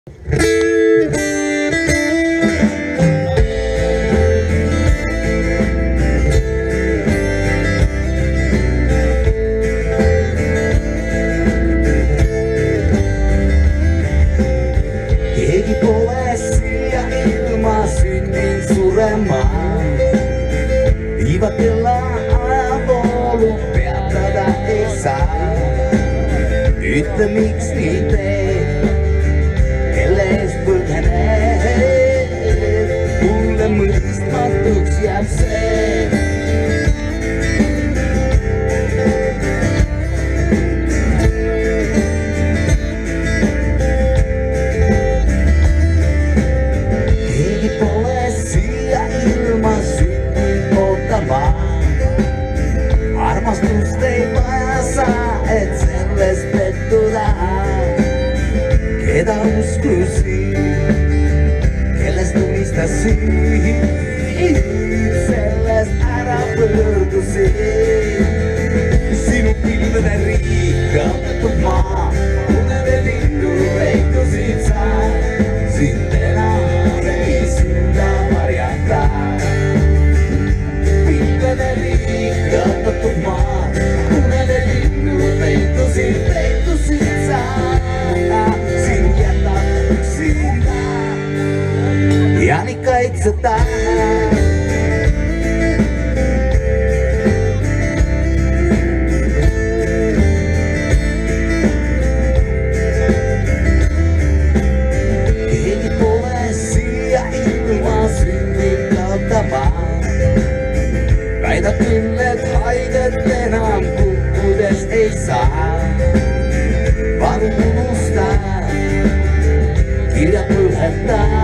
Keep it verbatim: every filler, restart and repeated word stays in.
Keegi pole siia ilma sündinud surema. Iivatella ajavoolu peatada ei saa. Ütle, miks nii teed, kelle eest põgened. Mulle mõistmatuks jääb see. Keegi pole siia ilma sündinud ootama. Armastust ei vaja sa, et selles pettuda. Keda uskusid, kellest unistasid, sellest ära pöördusid. Sinu pilvede riik, kaotatud maa, unede lindu leitusid sa. Sind enam ei suuda varjata. Pilvede riik, kaotatud maa, unede lindu leitusid, leitusid sa. Sind jätab üksinda ja nii kaitseta. Keegi pole siia ilma sündinud kaotama. Väidab küll, et haiget enam kukkudes ei saa. Palun unusta, kirjad põleta.